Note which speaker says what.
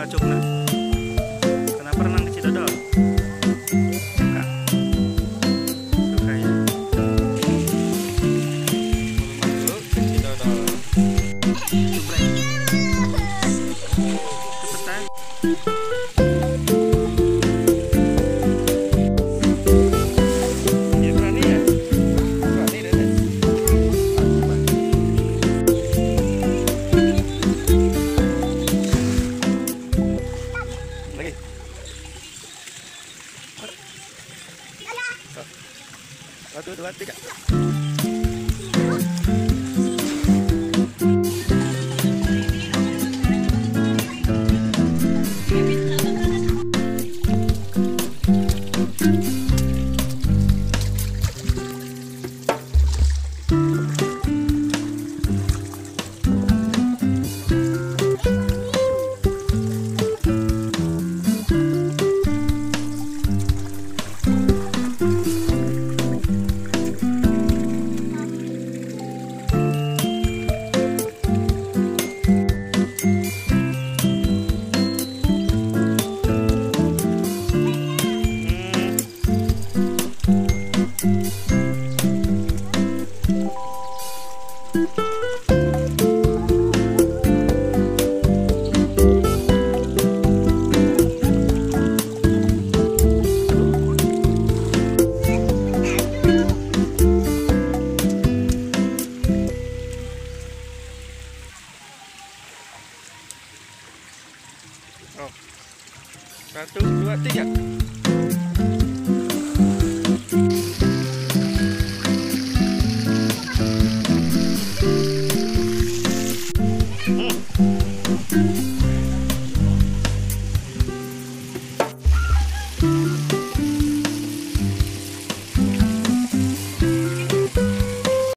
Speaker 1: Cukna. Kenapa renang di Cidodol? Suka. Suka ya. Rumah dulu ke Cidodol. Subrek. Cepetan. Ya berani ya? Berani Dede. Lagi. Satu, dua, tiga. Oh. Satu, dua, tiga.